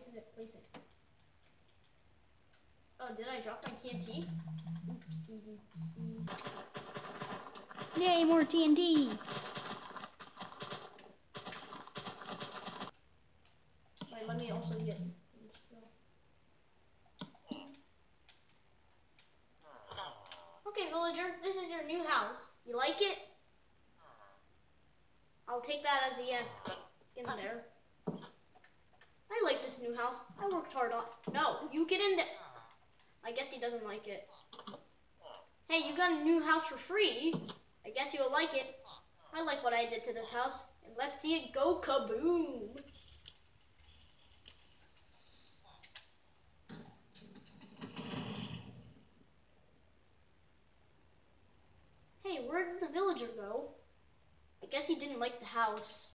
it, place it. Oh, did I drop my TNT? Oopsie doopsie. Yay, more TNT! Wait, let me also get this though. Okay, villager, this is your new house. You like it? I'll take that as a yes. Get in there. I like this new house. I worked hard on it. No, you get in there. I guess he doesn't like it. Hey, you got a new house for free. I guess you'll like it. I like what I did to this house. And let's see it go kaboom. Hey, where did the villager go? I guess he didn't like the house.